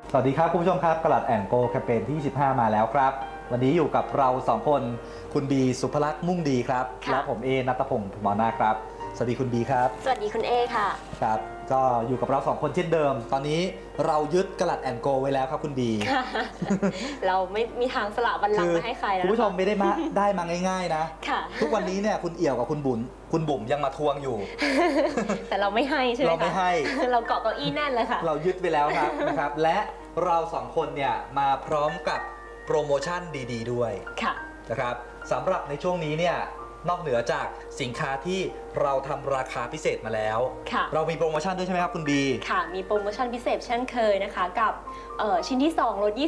สวัสดีครับคุณผู้ชมครับกลัดแอนโกแคมเปญที่25มาแล้วครับวันนี้อยู่กับเรา2คนคุณบีสุภลักษณ์มุ่งดีครับและผมเอณัฐพงศ์ภูมินาครับสวัสดีคุณบีครับสวัสดีคุณเอค่ะครับก็อยู่กับเรา2คนเช่นเดิมตอนนี้เรายึดกลัดแอนโกไว้แล้วครับคุณบีเราไม่มีทางสละบัลลังก์มาให้ใครแล้วคุณผู้ชมไม่ได้มาง่ายๆนะทุกวันนี้เนี่ยคุณเอี่ยวกับคุณบุ๋มยังมาทวงอยู่แต่เราไม่ให้ใช่ไหมคะเราไม่ให้เราเกาะเก้าอี้แน่นเลยค่ะเรายึดไปแล้วครับนะครับและเรา2คนเนี่ยมาพร้อมกับโปรโมชั่นดีๆด้วยนะครับสำหรับในช่วงนี้เนี่ยนอกเหนือจากสินค้าที่เราทำราคาพิเศษมาแล้วเรามีโปรโมชั่นด้วยใช่ไหมครับคุณบีค่ะมีโปรโมชั่นพิเศษเช่นเคยนะคะกับชิ้นที่2ลด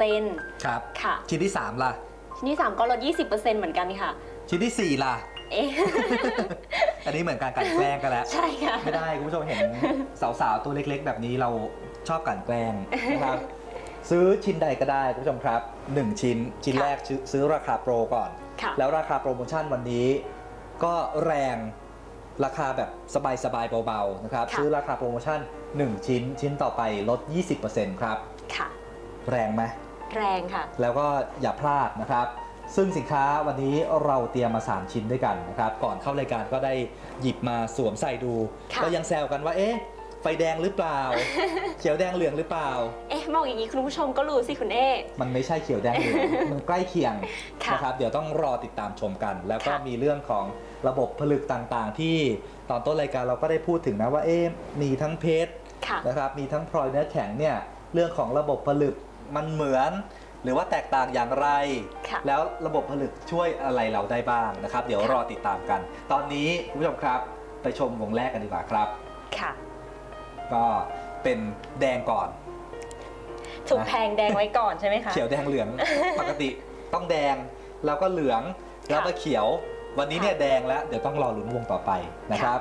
20% ครับค่ะชิ้นที่3ล่ะชิ้นที่3ก็ลด 20%เหมือนกันค่ะชิ้นที่4ล่ะอันนี้เหมือนการกลั่นแกล้งกันแล้วใช่ค่ะไม่ได้คุณผู้ชมเห็นสาวๆตัวเล็กๆแบบนี้เราชอบกลั่นแกล้งนะครับซื้อชิ้นใดก็ได้คุณผู้ชมครับ1ชิ้นแรกซื้อราคาโปรก่อนแล้วราคาโปรโมชั่นวันนี้ก็แรงราคาแบบสบายๆเบาๆนะครับซื้อราคาโปรโมชั่น1ชิ้นต่อไปลด 20% ครับค่ะแรงไหมแรงค่ะแล้วก็อย่าพลาดนะครับซึ่งสินค้าวันนี้เราเตรียมมา3ชิ้นด้วยกันนะครับก่อนเข้ารายการก็ได้หยิบมาสวมใส่ดูก็ยังแซวกันว่าเอ๊ะไฟแดงหรือเปล่าเขียวแดงเหลืองหรือเปล่ามองอย่างนี้คุณผู้ชมก็รู้สิคุณเอมันไม่ใช่เขียวแดงเหลืองมันใกล้เคียงนะครับเดี๋ยวต้องรอติดตามชมกันแล้วก็มีเรื่องของระบบผลึกต่างๆที่ตอนต้นรายการเราก็ได้พูดถึงนะว่ามีทั้งเพชรนะครับมีทั้งพลอยเนื้อแข็งเนี่ยเรื่องของระบบผลึกมันเหมือนหรือว่าแตกต่างอย่างไรแล้วระบบผลึกช่วยอะไรเราได้บ้างนะครับเดี๋ยวรอติดตามกันตอนนี้คุณผู้ชมครับไปชมวงแรกกันดีกว่าครับค่ะก็เป็นแดงก่อนถูกแพงแดงไว้ก่อนใช่ไหมคะเขียวแดงเหลืองปกติต้องแดงแล้วก็เหลืองแล้วก็เขียววันนี้เนี่ยแดงแล้วเดี๋ยวต้องรอลุ้นวงต่อไปนะครับ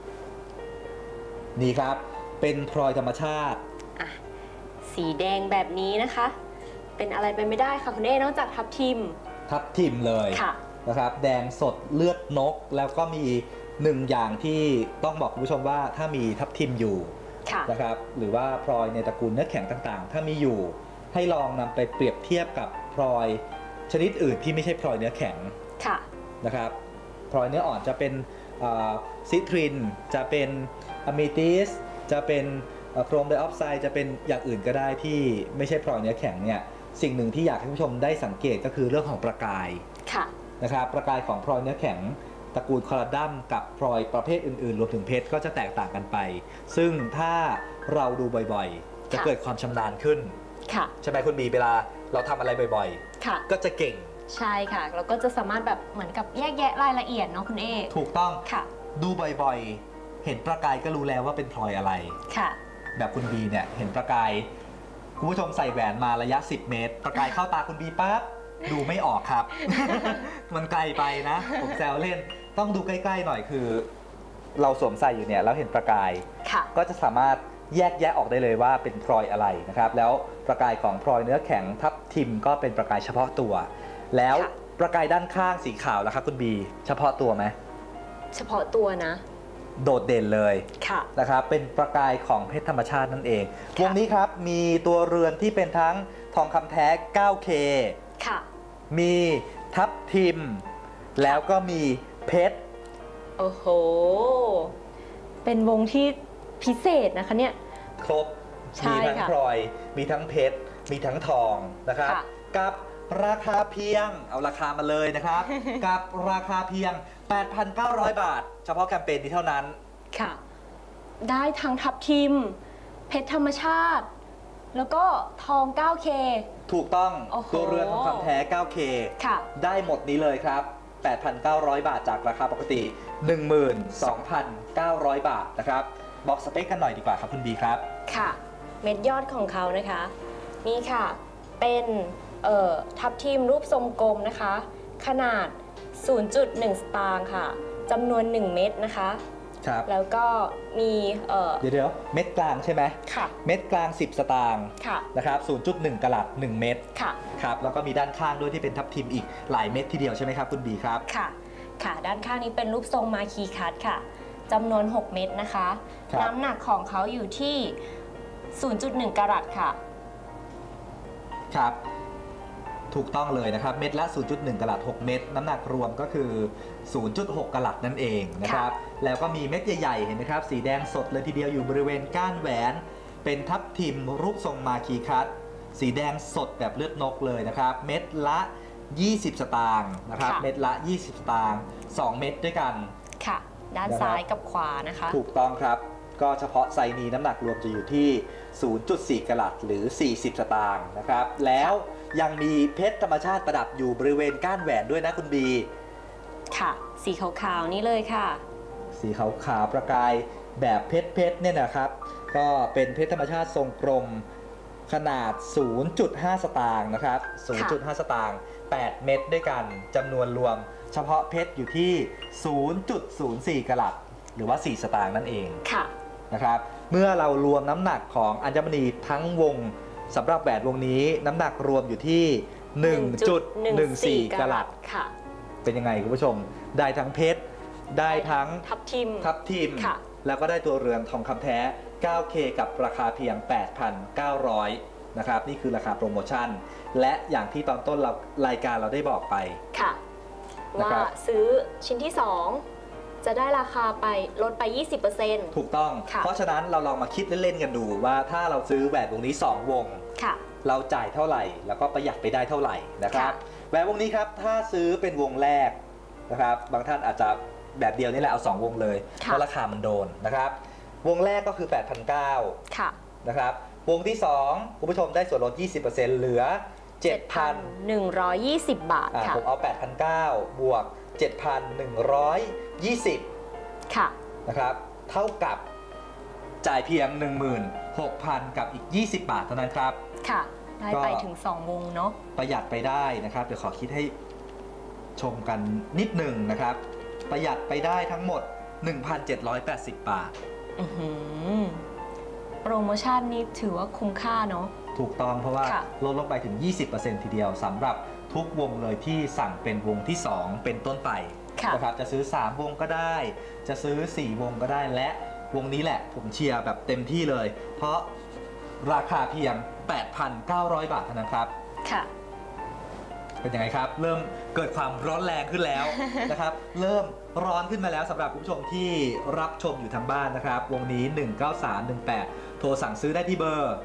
นี่ครับเป็นพลอยธรรมชาติสีแดงแบบนี้นะคะเป็นอะไรไปไม่ได้ค่ะคุณเอนอกจากทับทิมเลยนะครับแดงสดเลือดนกแล้วก็มี1อย่างที่ต้องบอกคุณผู้ชมว่าถ้ามีทับทิมอยู่นะครับหรือว่าพลอยในตระกูลเนื้อแข็งต่างๆถ้ามีอยู่ให้ลองนำไปเปรียบเทียบกับพลอยชนิดอื่นที่ไม่ใช่พลอยเนื้อแข็งนะครับพลอยเนื้ออ่อนจะเป็นซิตรินจะเป็นอะเมทิสจะเป็นโครมไดออกไซด์จะเป็นอย่างอื่นก็ได้ที่ไม่ใช่พลอยเนื้อแข็งเนี่ยสิ่งหนึ่งที่อยากให้ผู้ชมได้สังเกตก็คือเรื่องของประกายนะครับประกายของพลอยเนื้อแข็งตระกูลคอลลาดัมกับพลอยประเภทอื่นๆรวมถึงเพชรก็จะแตกต่างกันไปซึ่งถ้าเราดูบ่อยๆจะเกิดความชำนาญขึ้นใช่ไหมคุณบีเวลาเราทำอะไรบ่อยๆก็จะเก่งใช่ค่ะเราก็จะสามารถแบบเหมือนกับแยกแยะรายละเอียดเนาะคุณเอถูกต้องดูบ่อยๆเห็นประกายก็รู้แล้วว่าเป็นพลอยอะไรแบบคุณบีเนี่ยเห็นประกายคุณผู้ชมใส่แหวนมาระยะ10 เมตรประกายเข้าตาคุณบีปั๊บดูไม่ออกครับ มันไกลไปนะผมแซวเล่นต้องดูใกล้ๆหน่อยคือเราสวมใส่อยู่เนี่ยแล้วเห็นประกายก็จะสามารถแยกแยะออกได้เลยว่าเป็นพลอยอะไรนะครับแล้วประกายของพลอยเนื้อแข็งทับทิมก็เป็นประกายเฉพาะตัวแล้วประกายด้านข้างสีขาวล่ะครับคุณบีเฉพาะตัวไหมเฉพาะตัวนะโดดเด่นเลยนะครับเป็นประกายของเพชรธรรมชาตินั่นเองวงนี้ครับมีตัวเรือนที่เป็นทั้งทองคำแท้ 9K มีทับทิมแล้วก็มีเพชรโอ้โหเป็นวงที่พิเศษนะคะเนี่ยครบมีทั้งพลอยมีทั้งเพชรมีทั้งทองนะครับกับราคาเพียงเอาราคามาเลยนะครับ กับราคาเพียง 8,900 บาทเฉพาะแคมเปญนี้เท่านั้นค่ะได้ทั้งทับทิมเพชรธรรมชาติแล้วก็ทอง 9K ถูกต้องตัวเรือนทองคำแท้ 9K ได้หมดนี้เลยครับ 8,900 บาทจากราคาปกติ 12,900 บาทนะครับบอกสเปคกันหน่อยดีกว่าครับคุณบีครับค่ะเม็ดยอดของเขานะคะนี่ค่ะเป็นทับทิมรูปทรงกลมนะคะขนาด 0.1 สตางค์ค่ะจำนวน1เม็ดนะคะแล้วก็มีเดี๋ยวเม็ดกลางใช่ไหมเม็ดกลาง10 สตางค์นะครับ 0.1 กะรัต1เม็ดครับแล้วก็มีด้านข้างด้วยที่เป็นทับทิมอีกหลายเม็ดทีเดียวใช่ไหมครับคุณบีครับค่ะด้านข้างนี้เป็นรูปทรงมาคีคัตค่ะจำนวน6เม็ดนะคะน้ำหนักของเขาอยู่ที่ 0.1 กะรัตค่ะครับถูกต้องเลยนะครับเม็ดละ 0.1 กะรัต6 เม็ดน้ำหนักรวมก็คือ 0.6 กะรัตนั่นเองนะครับแล้วก็มีเม็ดใหญ่ๆเห็นไหมครับสีแดงสดเลยทีเดียวอยู่บริเวณก้านแหวนเป็นทับทิมรูปทรงมาคีคัตสีแดงสดแบบเลือดนกเลยนะครับเม็ดละ20 สตางค์นะครับเม็ดละ20 สตางค์2 เม็ดด้วยกันค่ะด้านซ้ายกับขวานะคะถูกต้องครับก็เฉพาะไซส์นี้น้ำหนักรวมจะอยู่ที่ 0.4 กะรัตหรือ40 สตางค์นะครับแล้วยังมีเพชรธรรมชาติประดับอยู่บริเวณก้านแหวนด้วยนะคุณบีค่ะสีขาวๆนี่เลยค่ะสีขาวๆประกายแบบเพชรเนี่ยนะครับก็เป็นเพชรธรรมชาติทรงกลมขนาด 0.5 สตางค์นะครับ 0.5 สตางค์8 เม็ดด้วยกันจำนวนรวมเฉพาะเพชรอยู่ที่ 0.04 กะรัตหรือว่า4 สตางค์นั่นเองนะครับเมื่อเรารวมน้ำหนักของอัญมณีทั้งวงสำหรับแหวนวงนี้น้ำหนักรวมอยู่ที่ 1.14 กะรัตเป็นยังไงคุณผู้ชมได้ทั้งเพชรได้ทั้งทับทิมแล้วก็ได้ตัวเรือนทองคำแท้ 9K กับราคาเพียง 8,900 นะครับนี่คือราคาโปรโมชั่นและอย่างที่ตอนต้นรายการเราได้บอกไปค่ะว่าซื้อชิ้นที่2จะได้ราคาไปลดไป 20% ถูกต้องเพราะฉะนั้นเราลองมาคิดเล่นๆกันดูว่าถ้าเราซื้อแหวนวงนี้2 วงเราจ่ายเท่าไหร่แล้วก็ประหยัดไปได้เท่าไหร่นะครับแหวนวงนี้ครับถ้าซื้อเป็นวงแรกนะครับบางท่านอาจจะแบบเดียวนี่แหละเอา2 วงเลยเพราะราคามันโดนนะครับวงแรกก็คือ 8,900 ค่ะนะครับวงที่2คุณผู้ชมได้ส่วนลด 20% เหลือ 7,120 บาทค่ะผมเอา 8,900 บวก 7,120 ค่ะนะครับเท่ากับจ่ายเพียง 16,000 กับอีก20 บาทเท่านั้นครับค่ะได้ไปถึง2 วงเนาะประหยัดไปได้นะครับเดี๋ยวขอคิดให้ชมกันนิดหนึ่งนะครับประหยัดไปได้ทั้งหมด 1,780 บาทโปรโมชั่นนี้ถือว่าคุ้มค่าเนาะถูกต้องเพราะว่าลดลงไปถึง 20% ทีเดียวสำหรับทุกวงเลยที่สั่งเป็นวงที่2เป็นต้นไปนะครับจะซื้อ3 วงก็ได้จะซื้อ4 วงก็ได้และวงนี้แหละผมเชียร์แบบเต็มที่เลยเพราะราคาเพียง 8,900 บาทเท่านั้นครับค่ะเป็นยังไงครับเริ่มเกิดความร้อนแรงขึ้นแล้วนะครับเริ่มร้อนขึ้นมาแล้วสำหรับคุณผู้ชมที่รับชมอยู่ทางบ้านนะครับวงนี้19318โทรสั่งซื้อได้ที่เบอร์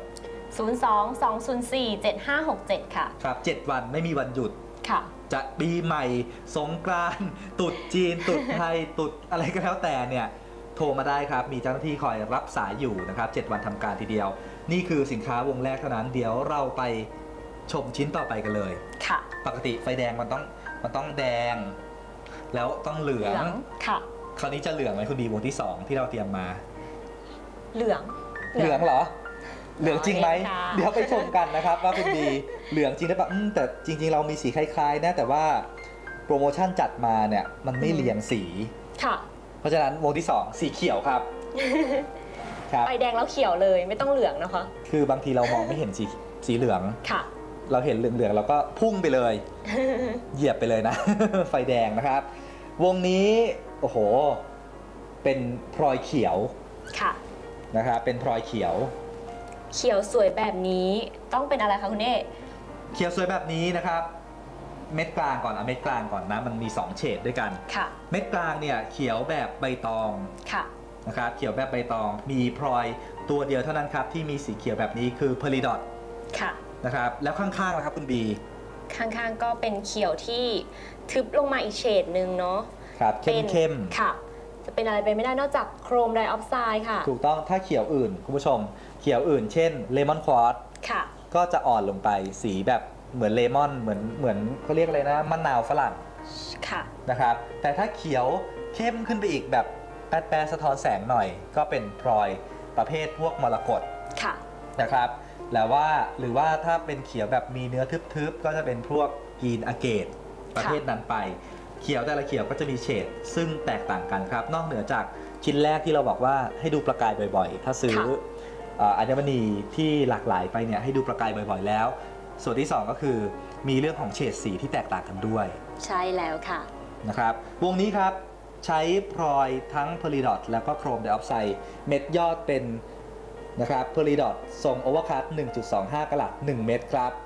02-204-7567ค่ะครับ7 วันไม่มีวันหยุดค่ะจะปีใหม่สงกรานต์ตรุษจีนตรุษไทยตรุษอะไรก็แล้วแต่เนี่ยโทรมาได้ครับมีเจ้าหน้าที่คอยรับสายอยู่นะครับ7 วันทำการทีเดียวนี่คือสินค้าวงแรกเท่านั้นเดี๋ยวเราไปชมชิ้นต่อไปกันเลยค่ะปกติไฟแดงมันต้องแดงแล้วต้องเหลืองค่ะคราวนี้จะเหลืองไหมคุณบีวงที่2ที่เราเตรียมมาเหลืองเหรอเหลืองจริงไหมเดี๋ยวไปชมกันนะครับว่าคุณบีเหลืองจริงหรือเปล่าแต่จริงๆเรามีสีคล้ายๆนะแต่ว่าโปรโมชั่นจัดมาเนี่ยมันไม่เรียงสีค่ะเพราะฉะนั้นวงที่2สีเขียวครับไฟแดงแล้วเขียวเลยไม่ต้องเหลืองนะคะคือบางทีเรามองไม่เห็นสีเหลืองค่ะเราเห็นเหลืองๆเราก็พุ่งไปเลยเหยียบไปเลยนะไฟแดงนะครับวงนี้โอ้โหเป็นพลอยเขียวค่ะนะครับเป็นพลอยเขียวสวยแบบนี้ต้องเป็นอะไรคะคุณเอ๋เขียวสวยแบบนี้นะครับเม็ดกลางก่อนเม็ดกลางก่อนนะมันมี2 เฉดด้วยกันค่ะเม็ดกลางเนี่ยเขียวแบบใบตองค่ะนะครับเขียวแบบใบตองมีพลอยตัวเดียวเท่านั้นครับที่มีสีเขียวแบบนี้คือเพอริดอทค่ะนะครับแล้วข้างๆนะครับคุณบีข้างๆก็เป็นเขียวที่ทึบลงมาอีกเฉดหนึ่งเนาะครับเข้มๆค่ะจะเป็นอะไรไปไม่ได้นอกจากโครมไดออกไซด์ค่ะถูกต้องถ้าเขียวอื่นคุณผู้ชมเขียวอื่นเช่นเลมอนควอตซ์ค่ะก็จะอ่อนลงไปสีแบบเหมือนเลมอนเหมือนเขาเรียกอะไรนะมะนาวฝรั่งค่ะนะครับแต่ถ้าเขียวเข้มขึ้นไปอีกแบบแปดสะท้อนแสงหน่อยก็เป็นพลอยประเภทพวกมรกตค่ะนะครับแล้วว่าหรือว่าถ้าเป็นเขียวแบบมีเนื้อทึบๆก็จะเป็นพวกกรีนอะเกตประเภทนั้นไปเขียวแต่ละเขียวก็จะมีเฉดซึ่งแตกต่างกันครับนอกเหนือจากชิ้นแรกที่เราบอกว่าให้ดูประกายบ่อยๆถ้าซื้ออัญมณีที่หลากหลายไปเนี่ยให้ดูประกายบ่อยๆแล้วส่วนที่2ก็คือมีเรื่องของเฉดสีที่แตกต่างกันด้วยใช่แล้วค่ะนะครับวงนี้ครับใช้พลอยทั้งเพอริดอทแล้วก็โครมไดออกไซด์เม็ดยอดเป็นนะครับเพอริดอททรงโอเวอร์คัต 1.25 กะรัต1 เม็ดครับ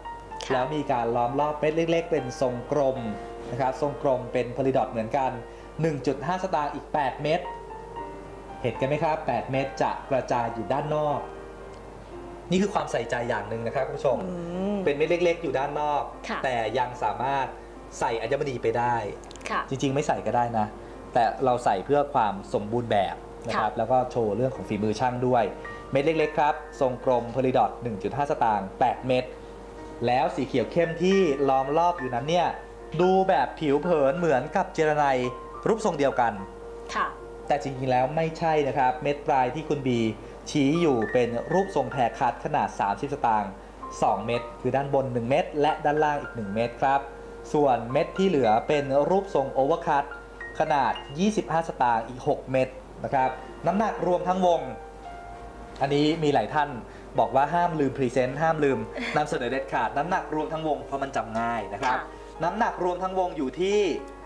แล้วมีการล้อมรอบเม็ดเล็กๆเป็นทรงกลมนะครับทรงกลมเป็นโพลีดอทเหมือนกัน 1.5 สตางค์อีก 8 เม็ดเห็นกันไหมครับ 8 เม็ดจะกระจายอยู่ด้านนอกนี่คือความใส่ใจอย่างหนึ่งนะครับคุณผู้ชมเป็นเม็ดเล็กๆอยู่ด้านนอกแต่ยังสามารถใส่อัญมณีไปได้จริงๆไม่ใส่ก็ได้นะแต่เราใส่เพื่อความสมบูรณ์แบบนะครับแล้วก็โชว์เรื่องของฝีมือช่างด้วยเม็ดเล็กๆครับทรงกลมโพลีดอท 1.5 สตางค์ 8 เม็ดแล้วสีเขียวเข้มที่ล้อมรอบอยู่นั้นเนี่ยดูแบบผิวเผินเหมือนกับเจรไนรูปทรงเดียวกันแต่จริงๆแล้วไม่ใช่นะครับเม็ดปลายที่คุณบีชี้อยู่เป็นรูปทรงแพรคัตขนาด 30 สตางค์ 2 เม็ดคือด้านบน 1 เม็ดและด้านล่างอีก 1 เม็ดครับส่วนเม็ดที่เหลือเป็นรูปทรงโอเวอร์คัตขนาด 25 สตางค์อีก 6 เม็ดนะครับน้ำหนักรวมทั้งวงอันนี้มีหลายท่านบอกว่าห้ามลืมพรีเซนต์ห้ามลืมนำเสนอเด็ดขาดน้ำหนักรวมทั้งวงเพราะมันจำง่ายนะครับน้ำหนักรวมทั้งวงอยู่ที่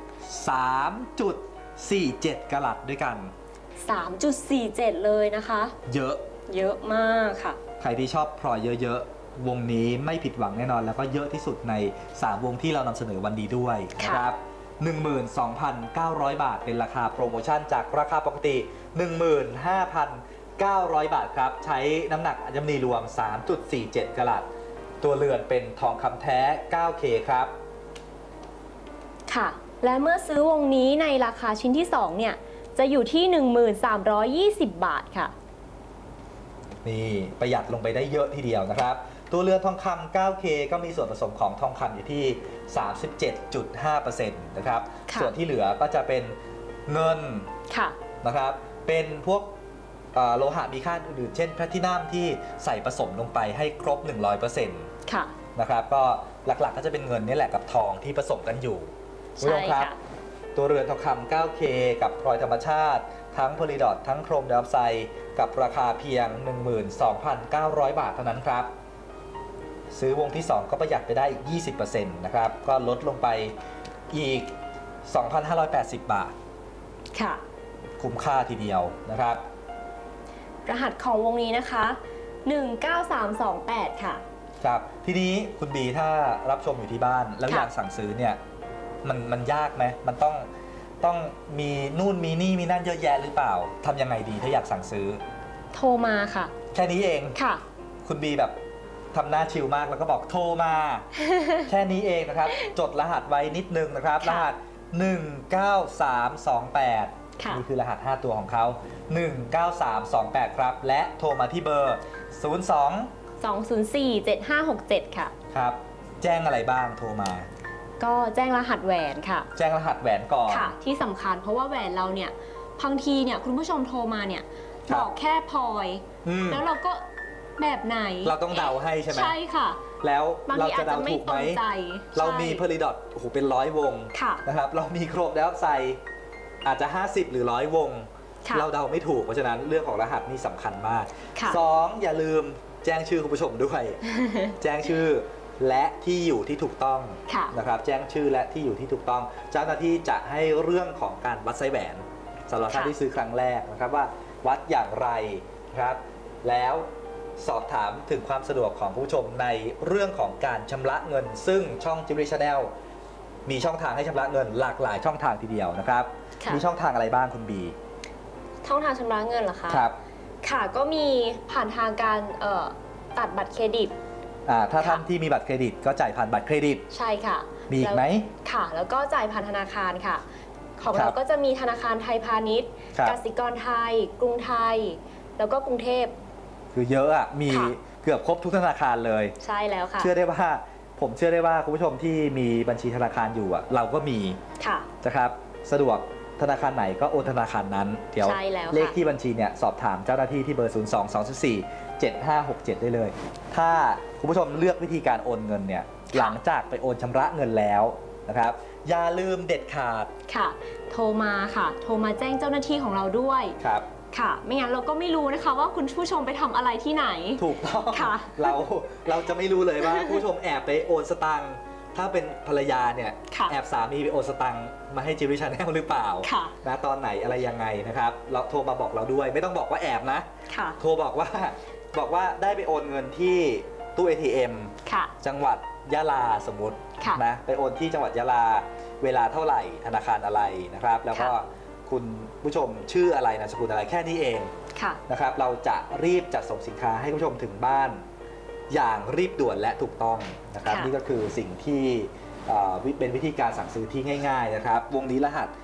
3.47 กะรัตด้วยกัน 3.47 เลยนะคะเยอะมากค่ะใครที่ชอบพลอยเยอะๆวงนี้ไม่ผิดหวังแน่นอนแล้วก็เยอะที่สุดใน3วงที่เรานำเสนอวันนี้ด้วยนะครับ 12,900 บาทเป็นราคาโปรโมชั่นจากราคาปกติ 15,900 บาทครับใช้น้ำหนักอัญมณีรวม 3.47 กะรัตตัวเรือนเป็นทองคำแท้ 9K ครับค่ะและเมื่อซื้อวงนี้ในราคาชิ้นที่2เนี่ยจะอยู่ที่ 1320 บาทค่ะนี่ประหยัดลงไปได้เยอะทีเดียวนะครับตัวเรือนทองคำ 9K ก็มีส่วนผสมของทองคำอยู่ที่ 37.5% นะครับส่วนที่เหลือก็จะเป็นเงินนะครับเป็นพวกโลหะมีค่าอื่นๆเช่นแพลทินัมที่ใส่ผสมลงไปให้ครบ 100% นะครับก็หลักๆก็จะเป็นเงินนี่แหละกับทองที่ผสมกันอยู่คุณผู้ชมครับตัวเรือนทองคำ 9K กับพลอยธรรมชาติทั้งโพลีดอททั้งโครมไดออกไซด์กับราคาเพียง 12,900 บาทเท่านั้นครับซื้อวงที่ 2 ก็ประหยัดไปได้อีก 20% นะครับก็ลดลงไปอีก 2,580 บาทค่ะคุ้มค่าทีเดียวนะครับรหัสของวงนี้นะคะ19328ค่ะครับทีนี้คุณบีถ้ารับชมอยู่ที่บ้านแล้วอยากสั่งซื้อเนี่ยมันยากไหมมันต้องมีนู่นมีนี่มีนั่นเยอะแยะหรือเปล่าทำยังไงดีถ้าอยากสั่งซื้อโทรมาค่ะแค่นี้เองค่ะคุณบีแบบทำหน้าชิลมากแล้วก็บอกโทรมา แค่นี้เองนะครับจดรหัสไว้นิดนึงนะครับรหัส19328นี่คือรหัส5ตัวของเขา19328ครับและโทรมาที่เบอร์ 02-204-7567ค่ะครับแจ้งอะไรบ้างโทรมาก็แจ้งรหัสแหวนค่ะแจ้งรหัสแหวนก่อนค่ะที่สำคัญเพราะว่าแหวนเราเนี่ยบางทีเนี่ยคุณผู้ชมโทรมาเนี่ยบอกแค่พลอยแล้วเราก็แบบไหนเราต้องเดาให้ใช่ไหมใช่ค่ะแล้วเราจะเดาถูกไหมเรามีเพลิดอทโอ้โหเป็น100 วงนะครับเรามีโครมไดออกไซด์อาจจะ50หรือ100 วงเราเดาไม่ถูกเพราะฉะนั้นเรื่องของรหัสนี่สำคัญมาก2อย่าลืมแจ้งชื่อคุณผู้ชมด้วยแจ้งชื่อและที่อยู่ที่ถูกต้องนะครับแจ้งชื่อและที่อยู่ที่ถูกต้องเจ้าหน้าที่จะให้เรื่องของการวัดไซส์แหวนสำหรับท่านที่ซื้อครั้งแรกนะครับว่าวัดอย่างไรครับแล้วสอบถามถึงความสะดวกของผู้ชมในเรื่องของการชำระเงินซึ่งช่อง Jewelry Channel มีช่องทางให้ชำระเงินหลากหลายช่องทางทีเดียวนะครับมีช่องทางอะไรบ้างคุณบีช่องทางชำระเงินเหรอคะครับค่ะก็มีผ่านทางการตัดบัตรเครดิตถ้าท่านที่มีบัตรเครดิตก็จ่ายผ่านบัตรเครดิตใช่ค่ะมีอีกไหมค่ะแล้วก็จ่ายผ่านธนาคารค่ะของเราก็จะมีธนาคารไทยพาณิชย์กสิกรไทยกรุงไทยแล้วก็กรุงเทพคือเยอะอ่ะมีเกือบครบทุกธนาคารเลยใช่แล้วค่ะเชื่อได้ว่าผมเชื่อได้ว่าคุณผู้ชมที่มีบัญชีธนาคารอยู่อ่ะเราก็มีนะครับสะดวกธนาคารไหนก็โอนธนาคารนั้นเดี๋ยวเลขที่บัญชีเนี่ยสอบถามเจ้าหน้าที่ที่เบอร์02-214-7567ได้เลยถ้าคุณผู้ชมเลือกวิธีการโอนเงินเนี่ยหลังจากไปโอนชำระเงินแล้วนะครับอย่าลืมเด็ดขาดค่ะโทรมาค่ะโทรมาแจ้งเจ้าหน้าที่ของเราด้วยครับค่ะไม่งั้นเราก็ไม่รู้นะคะว่าคุณผู้ชมไปทำอะไรที่ไหนถูกต้องค่ะเราจะไม่รู้เลยว่าผู้ชมแอบไปโอนสตางค์ถ้าเป็นภรรยาเนี่ยแอบสามีไปโอนสตังค์มาให้ Jewelry Channel หรือเปล่านะตอนไหนอะไรยังไงนะครับเราโทรมาบอกเราด้วยไม่ต้องบอกว่าแอบนะโทรบอกว่าได้ไปโอนเงินที่ตู้ ATM ค่ะจังหวัดยะลาสมมุติค่ะนะไปโอนที่จังหวัดยะลาเวลาเท่าไหร่ธนาคารอะไรนะครับ แล้วก็คุณผู้ชมชื่ออะไรนามสกุลอะไรแค่นี้เองค่ะนะครับเราจะรีบจัดส่งสินค้าให้คุณผู้ชมถึงบ้านอย่างรีบด่วนและถูกต้องนะครับค่ะนี่ก็คือสิ่งที่เป็นวิธีการสั่งซื้อที่ง่ายๆนะครับวงนี้รหัส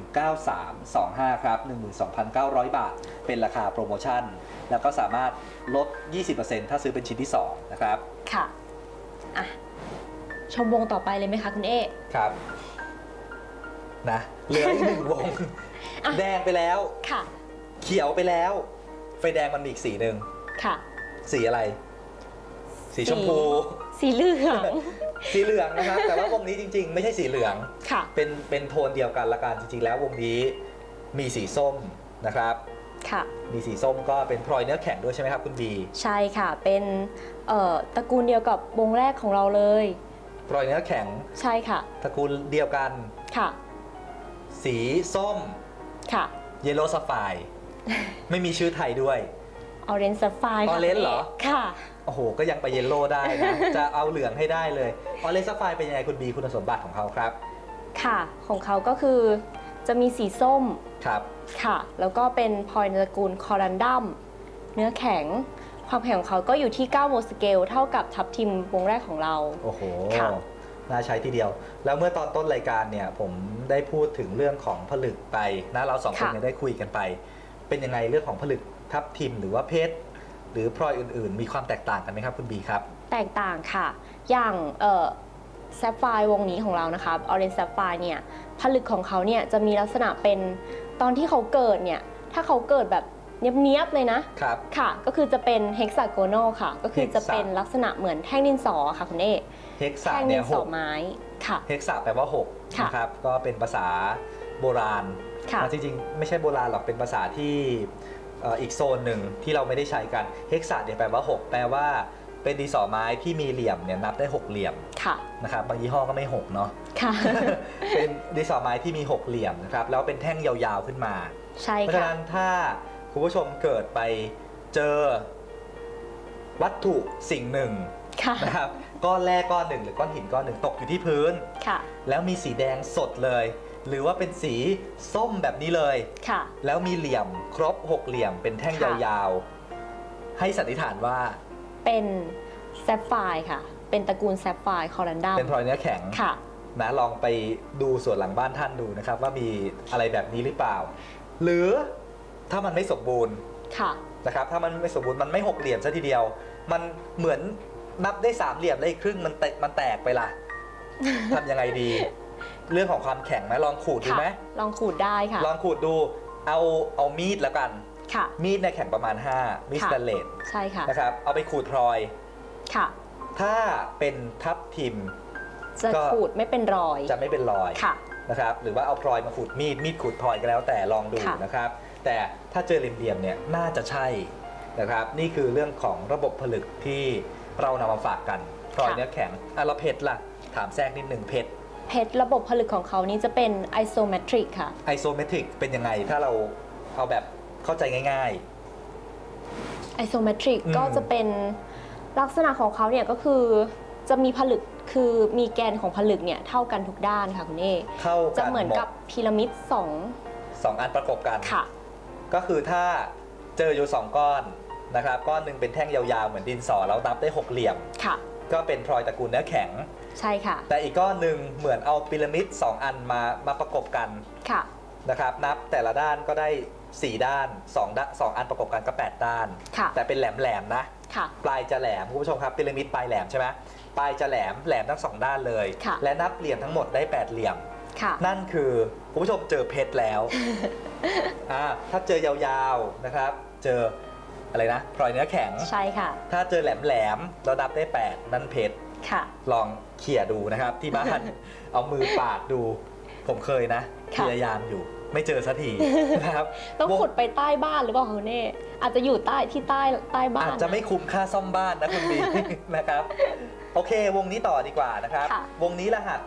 19325 ครับ 12,900 บาท เป็นราคาโปรโมชั่น แล้วก็สามารถลด 20% ถ้าซื้อเป็นชิ้นที่ 2 นะครับค่ะอ่ะชมวงต่อไปเลยไหมคะคุณเอครับนะเหลืออีก 1 วงอ่ะแดงไปแล้วค่ะเขียวไปแล้ว ไฟแดงมันมีอีกสีหนึ่งค่ะสีอะไร สีชมพูสีเหลืองสีเหลืองนะครับ แต่ว่าวงนี้จริงๆ ไม่ใช่สีเหลืองค่ะเป็นโทนเดียวกันละกันจริงๆแล้ววงนี้มีสีส้มนะครับค่ะมีสีส้มก็เป็นพลอยเนื้อแข็งด้วยใช่ไหมครับคุณบีใช่ค่ะเป็นตระกูลเดียวกับวงแรกของเราเลยพลอยเนื้อแข็งใช่ค่ะตระกูลเดียวกันค่ะสีส้มค่ะเยลโล่ซัฟไฟไม่มีชื่อไทยด้วย Orange Sapphire ค่ะ Orange เหรอค่ะโอ้โหก็ยังไปเยลโล่ได้นะ จะเอาเหลืองให้ได้เลยออเรนจ์ซัฟไฟเป็นยังไงคุณบีคุณสมบัติของเขาครับค่ะของเขาก็คือจะมีสีส้มครับค่ะ แล้วก็เป็นพลอยในตระกูลคอรันดัมเนื้อแข็ง ความแข็งของเขาก็อยู่ที่ 9 โมลสเกลเท่ากับทับทิมวงแรกของเราโอ้โหค่ะน่าใช้ทีเดียว แล้วเมื่อตอนต้นรายการเนี่ยผมได้พูดถึงเรื่องของผลึกไปนะเราสองคนเนี่ยได้คุยกันไป เป็นยังไงเรื่องของผลึกทับทิมหรือว่าเพชรหรือพลอยอื่นๆ มีความแตกต่างกันไหมครับคุณบีครับแตกต่างค่ะ อย่างแซฟไฟวงนี้ของเรานะคะ Orange Sapphire เนี่ยผลึกของเขาเนี่ยจะมีลักษณะเป็นตอนที่เขาเกิดเนี่ยถ้าเขาเกิดแบบเนี้ยบๆเลยนะครับ ค่ะ ก็คือจะเป็นเฮกซาโกนอลค่ะ ก็คือจะเป็นลักษณะเหมือนแท่งดินสอค่ะคุณเอเฮกซาแท่งดิเนี่ยนหสอก ไม้ค่ะเฮกซาแปลว่า 6 ค่ะนะครับก็เป็นภาษาโบราณค่ะจริงๆ ไม่ใช่โบราณหรอกเป็นภาษาที่อีกโซนหนึ่งที่เราไม่ได้ใช้กันเฮกซาเนี่ยแปลว่า 6 แปลว่าเป็นดินสอไม้ที่มีเหลี่ยมเนี่ยนับได้ 6 เหลี่ยมค่ะนะครับบางยี่ห้อก็ไม่ 6 เนาะค่ะเป็นดินสอไม้ที่มี 6 เหลี่ยมนะครับแล้วเป็นแท่งยาวๆขึ้นมาใช่เพราะฉะค่ะนั้นถ้าคุณผู้ชมเกิดไปเจอวัตถุสิ่งหนึ่งค่ะนะครับก้อนแร่ก้อนหนึ่งหรือก้อนหินก้อนหนึ่งตกอยู่ที่พื้นค่ะแล้วมีสีแดงสดเลย หรือว่าเป็นสีส้มแบบนี้เลยค่ะแล้วมีเหลี่ยมครบ 6 เหลี่ยมเป็นแท่งยค่ะาวๆ ให้สันนิษฐานว่าเป็นแซฟไฟค่ะ เป็นตระกูลแซฟไฟคอรันดัมเป็นพลอยเนื้อแข็งค่ะนะลองไปดูส่วนหลังบ้านท่านดูนะครับว่ามีอะไรแบบนี้หรือเปล่า หรือถ้ามันไม่สมบูรณ์ค่ะนะครับถ้ามันไม่สมบูรณ์มันไม่6 เหลี่ยมซะทีเดียว มันเหมือนนับได้3 เหลี่ยมได้ครึ่งมันแตกไปล่ะ ทำยังไงดี เรื่องของความแข็งไหมลองขูดดูไหมลองขูดได้ค่ะลองขูดดูเอามีดแล้วกันค่ะมีดเนี่ยแข็งประมาณ 5 มีดสค่ะแตนเลสใช่ค่ะนะครับเอาไปขูดพลอยค่ะถ้าเป็นทับทิมจะก็ขูดไม่เป็นรอยจะไม่เป็นรอยค่ะนะครับหรือว่าเอาพลอยมาขูดมีดขูดพลอยก็แล้วแต่ลองดูค่ะนะครับแต่ถ้าเจอเหลี่ยมๆเนี่ยน่าจะใช่นะครับนี่คือเรื่องของระบบผลึกที่เรานำมาฝากกันพลอยเนื้อแข็งแล้วเพชรล่ะถามแทรกนิดหนึ่งเพชรเพชรระบบผลึกของเขานี้จะเป็นไอโซเมตริกค่ะไอโซเมตริกเป็นยังไงถ้าเราเอาแบบเข้าใจง่ายไอโซเมตริกอืมก็จะเป็นลักษณะของเขาเนี่ยก็คือจะมีผลึกคือมีแกนของผลึกเนี่ยเท่ากันทุกด้านค่ะคุณเอๆเข้าจะกันเหมือนหมดกับพีระมิดสองอันประกบกันค่ะก็คือถ้าเจออยู่2 ก้อนนะครับก้อนหนึ่งเป็นแท่งยาวๆเหมือนดินสอแล้วนับได้ 6 เหลี่ยมค่ะก็เป็นพลอยตระกูลเนื้อแข็งใช่ค่ะแต่อีกก้อนหนึ่งเหมือนเอาพีระมิด2 อันมาประกบกันค่ะนะครับนับแต่ละด้านก็ได้4 ด้าน2 อันประกบกันก็8 ด้านค่ะแต่เป็นแหลมๆนะค่ะปลายจะแหลมคุณผู้ชมครับพีระมิดปลายแหลมใช่ไหมปลายจะแหลมทั้ง2 ด้านเลยค่ะและนับเหลี่ยมทั้งหมดได้8 เหลี่ยมค่ะนั่นคือคุณผู้ชมเจอเพชรแล้ว ถ้าเจอยาวๆนะครับเจออะไรนะพลอยเนื้อแข็งใช่ค่ะถ้าเจอแหลมๆแล้วนับได้8นั่นเพชรค่ะลองเขี่ยดูนะครับที่บ้าน เอามือปาดดูผมเคยนะพค่ะยายามอยู่ไม่เจอสักทีนะครับต้องวงขุดไปใต้บ้านหรือเปล่าคุณเน่อาจจะอยู่ใต้บ้านอาจจะไม่คุ้มค่าซ่อมบ้านนะคุณบี นะครับโอเควงนี้ต่อดีกว่านะครับค่ะวงนี้รหัส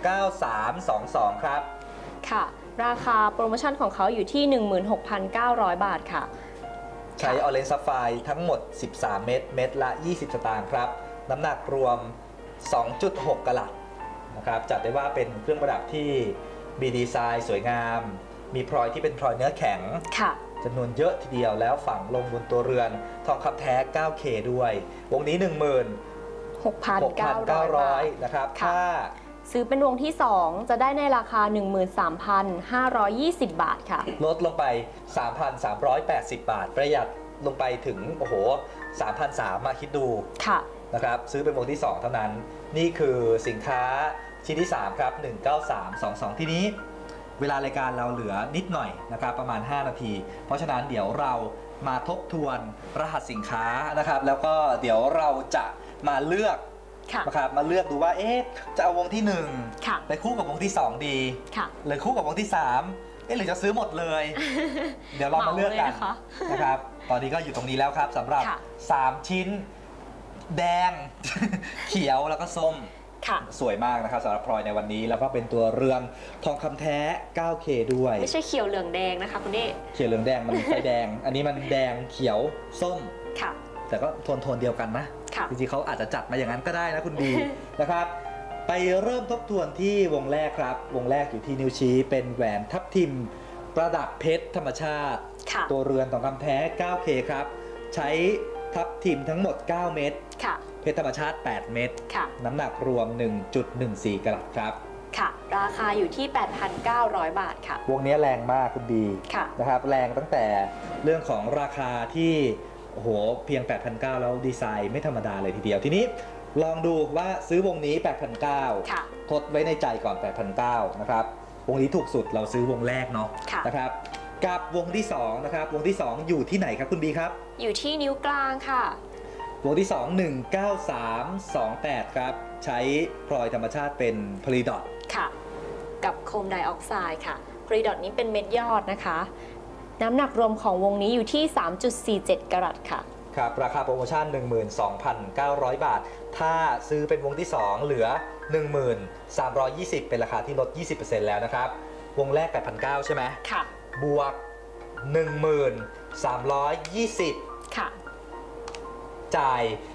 19322 ครับค่ะ ราคาโปรโมชั่นของเขาอยู่ที่ 16,900 บาทค่ะใช้ออเรนจ์ซัฟไฟร์ทั้งหมด13เม็ดเม็ดละ20สตางค์ครับน้ำหนักรวม 2.6 กะรัตนะครับจัดได้ว่าเป็นเครื่องประดับที่มีดีไซน์สวยงามมีพลอยที่เป็นพลอยเนื้อแข็งจำนวนเยอะทีเดียวแล้วฝังลงบนตัวเรือนทองคำแท้ 9K ด้วยวงนี้ 16,900 นะครับถ้าซื้อเป็นวงที่ 2 จะได้ในราคา 13,520 บาทค่ะลดลงไป 3,380 บาทประหยัดลงไปถึงโอ้โห 3,300 มาคิดดูนะครับซื้อเป็นวงที่ 2 เท่านั้นนี่คือสินค้าชิ้นที่ 3 ครับ 19322 ที่นี้เวลารายการเราเหลือนิดหน่อยนะครับประมาณ 5 นาทีเพราะฉะนั้นเดี๋ยวเรามาทบทวนรหัสสินค้านะครับแล้วก็เดี๋ยวเราจะมาเลือกนะครับมาเลือกดูว่าเอ๊ะจะเอาวงที่1ไปคู่กับวงที่2ดีหรือคู่กับวงที่3หรือจะซื้อหมดเลยเดี๋ยวเรามาเลือกกันนะครับตอนนี้ก็อยู่ตรงนี้แล้วครับสำหรับ3ชิ้นแดงเขียวแล้วก็ส้มสวยมากนะครับสำหรับพลอยในวันนี้แล้วก็เป็นตัวเรือนทองคำแท้ 9K ด้วยไม่ใช่เขียวเหลืองแดงนะคะคุณเดชเขียวเหลืองแดงมันไฟแดงอันนี้มันแดงเขียวส้มแต่ก็โทนเดียวกันนะจริงๆเขาอาจจะจัดมาอย่างนั้นก็ได้นะคุณบีนะครับไปเริ่มทบทวนที่วงแรกครับวงแรกอยู่ที่นิ้วชี้เป็นแหวนทับทิมประดับเพชรธรรมชาติตัวเรือนทองคำแท้ 9K ครับใช้ทับทิมทั้งหมด9เม็ดเพชรธรรมชาติ8เม็ดน้ำหนักรวม 1.14 กะรัตครับค่ะราคาอยู่ที่ 8,900 บาทค่ะวงนี้แรงมากคุณบีนะครับแรงตั้งแต่เรื่องของราคาที่โอ้โหเพียง 8,900 แล้วดีไซน์ไม่ธรรมดาเลยทีเดียวทีนี้ลองดูว่าซื้อวงนี้ 8,900 ทดไว้ในใจก่อน 8,900 นะครับวงนี้ถูกสุดเราซื้อวงแรกเนาะนะครับกับวงที่2นะครับวงที่2อยู่ที่ไหนครับคุณบีครับอยู่ที่นิ้วกลางค่ะวงที่2 19328ครับใช้พลอยธรรมชาติเป็นพลีดอทค่ะกับโคมไดออกไซด์ค่ะพลีดอทนี้เป็นเม็ดยอดนะคะน้ำหนักรวมของวงนี้อยู่ที่ 3.47 กะรัตค่ะครับราคาโปรโมชั่น 12,900 บาทถ้าซื้อเป็นวงที่2เหลือ 1320 เป็นราคาที่ลด 20% แล้วนะครับวงแรก 8,900 ใช่ไหมค่ะบวก 1320 ค่ะจ่าย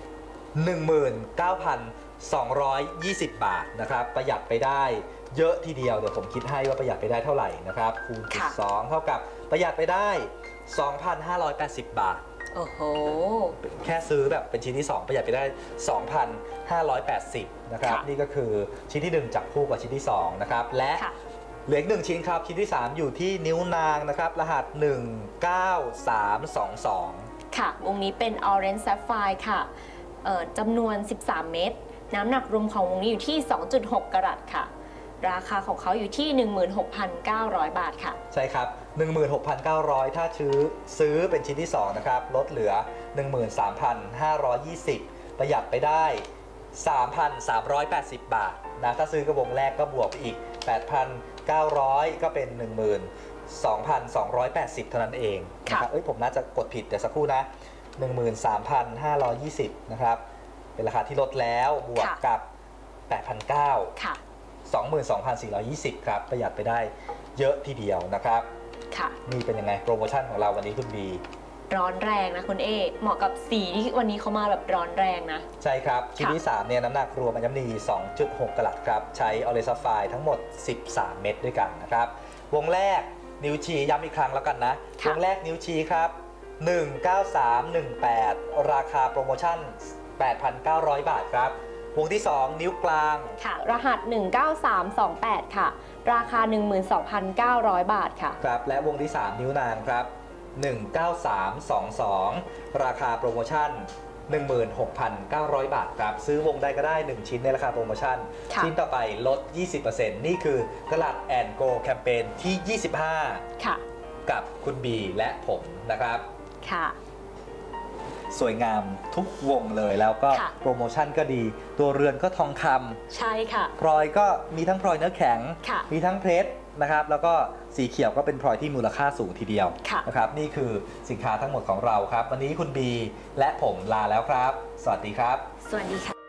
19,220 บาทนะครับประหยัดไปได้เยอะทีเดียวเดี๋ยวผมคิดให้ว่าประหยัดไปได้เท่าไหร่นะครับคูณ 2เท่ากับประหยัดไปได้ 2,580 บาทโอ้โหแค่ซื้อแบบเป็นชิ้นที่2ประหยัดไปได้ 2,580 นะครับนี่ก็คือชิ้นที่1จับคู่กับชิ้นที่2นะครับและเหลืออีก1ชิ้นครับชิ้นที่3อยู่ที่นิ้วนางนะครับรหัส 19322 ค่ะวงนี้เป็น Orange Sapphire ค่ะจำนวน13เม็ดน้ำหนักรวมของวงนี้อยู่ที่ 2.6 กะรัตค่ะราคาของเขาอยู่ที่ 16,900 บาทค่ะใช่ครับ 16,900 ถ้าซื้อเป็นชิ้นที่2นะครับลดเหลือ 13,520 ประหยัดไปได้ 3,380 บาทนะถ้าซื้อกระวงแรกก็บวกอีก 8,900 ก็เป็น 12,280 เท่านั้นเองนะครับผมน่าจะกดผิดแต่สักครู่นะ 13,520 นะครับเป็นราคาที่ลดแล้วบวกกับ 8,900 ค่ะ 22,420 ครับประหยัดไปได้เยอะทีเดียวนะครับค่ะนี่เป็นยังไงโปรโมชั่นของเราวันนี้คุณบีร้อนแรงนะคุณเอเหมาะกับสีที่วันนี้เขามาแบบร้อนแรงนะใช่ครับชิ้นที่3เนี่ยน้ำหนักรวมอัญมณี 2.6 กะรัตครับใช้ออเรนจ์ซัฟไฟร์ทั้งหมด13เม็ดด้วยกันนะครับวงแรกนิ้วชี้ย้ำอีกครั้งแล้วกันนะวงแรกนิ้วชี้ครับ19318ราคาโปรโมชั่น 8,900 บาทครับวงที่2นิ้วกลางค่ะรหัส19328ค่ะราคา 12,900 บาทค่ะครับและวงที่3นิ้วนางครับ19322ราคาโปรโมชั่น 16,900 บาทครับซื้อวงใดก็ได้1ชิ้นในราคาโปรโมชั่นชิ้นต่อไปลด 20% นี่คือกลัดแอนโกแคมเปญที่25 ค่ะกับคุณบีและผมนะครับค่ะสวยงามทุกวงเลยแล้วก็โปรโมชั่นก็ดีตัวเรือนก็ทองคำใช่ค่ะพลอยก็มีทั้งพลอยเนื้อแข็งมีทั้งเพชรนะครับแล้วก็สีเขียวก็เป็นพลอยที่มูลค่าสูงทีเดียวนะครับนี่คือสินค้าทั้งหมดของเราครับวันนี้คุณบีและผมลาแล้วครับสวัสดีครับสวัสดีค่ะ